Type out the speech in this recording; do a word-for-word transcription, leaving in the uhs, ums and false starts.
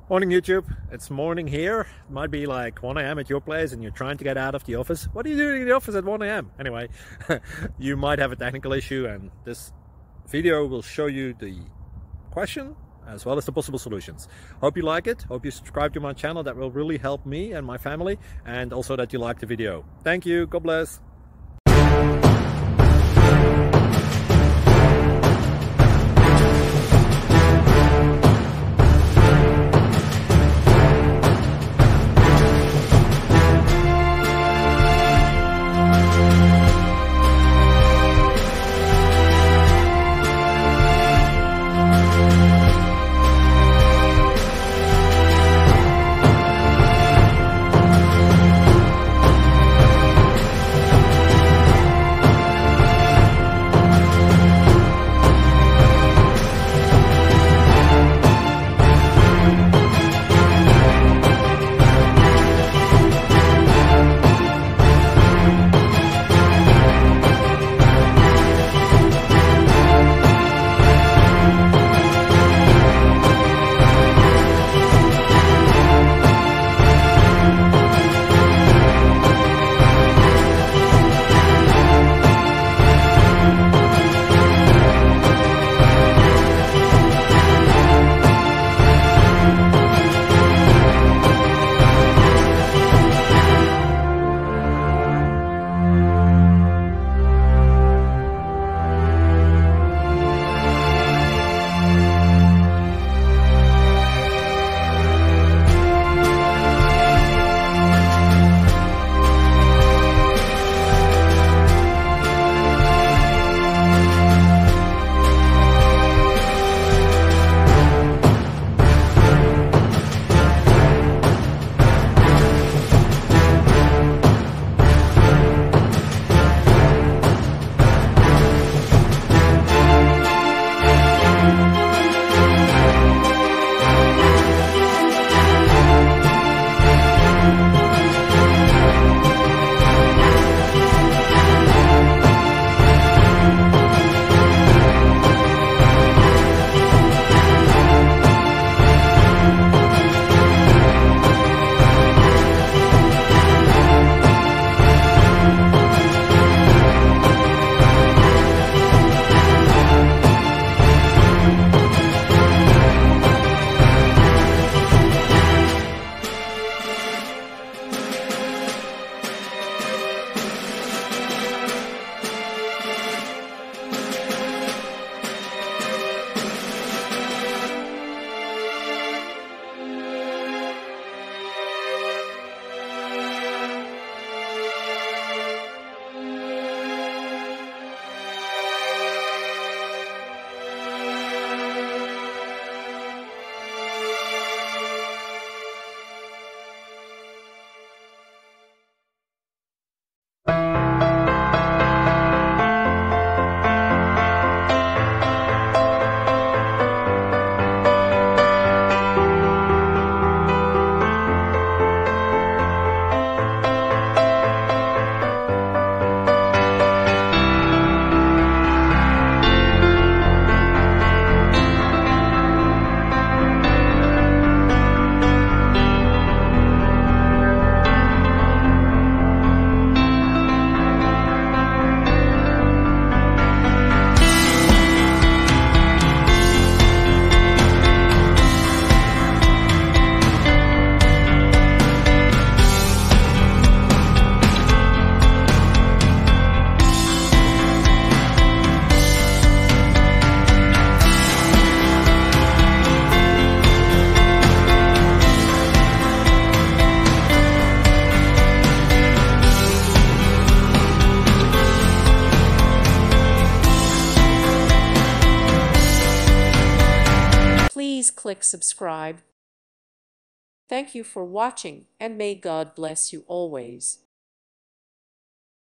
Morning YouTube, it's morning here. It might be like one A M at your place and you're trying to get out of the office. What are you doing in the office at one A M? Anyway, you might have a technical issue and this video will show you the question as well as the possible solutions. Hope you like it, hope you subscribe to my channel. That will really help me and my family, and also that you like the video. Thank you, God bless. Please click subscribe. Thank you for watching, and may God bless you always.